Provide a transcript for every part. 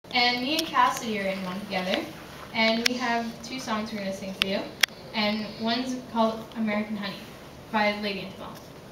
And me and Cassidy are in one together. And we have two songs we're going to sing for you. And one's called American Honey by Lady Antebellum.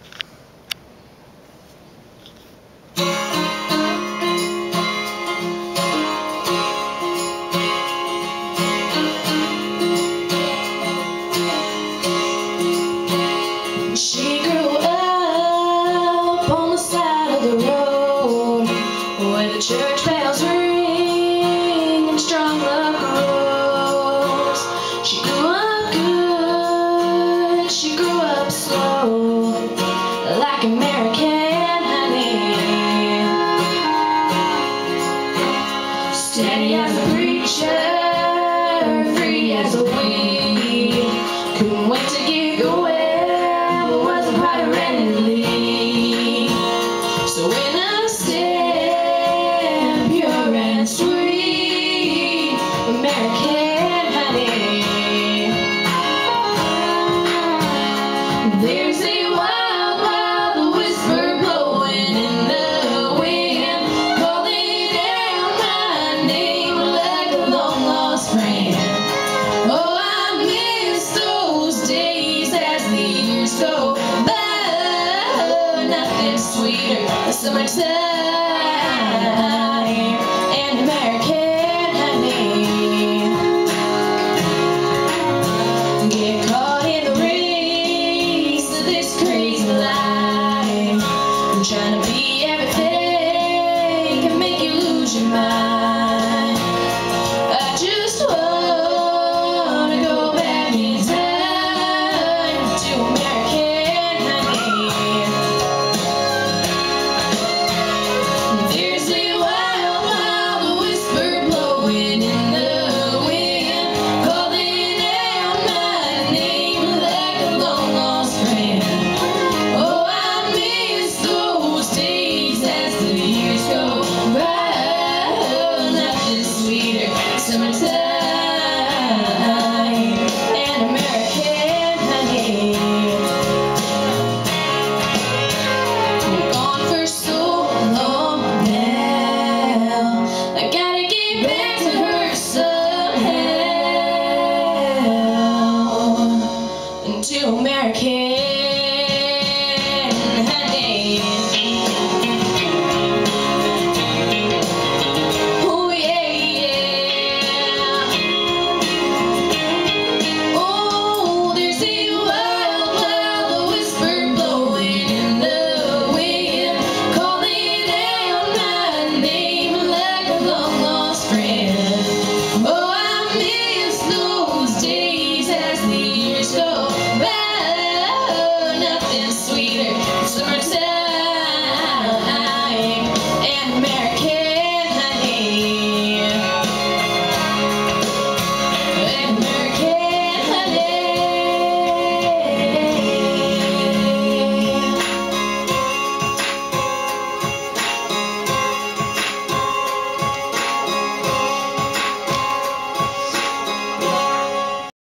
She grew up on the side of the road where the church bells ring and strong love grows. She grew up good, she grew up slow, like American honey. Steady as a preacher, free as a weed.